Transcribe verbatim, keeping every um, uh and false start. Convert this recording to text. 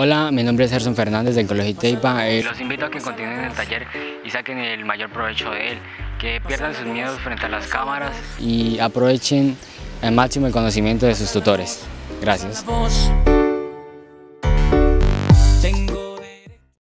Hola, mi nombre es Gerson Fernández del Colegio Teipa. Eh, los invito a que continúen el taller y saquen el mayor provecho de él, que pierdan sus miedos frente a las cámaras y aprovechen al máximo el conocimiento de sus tutores. Gracias.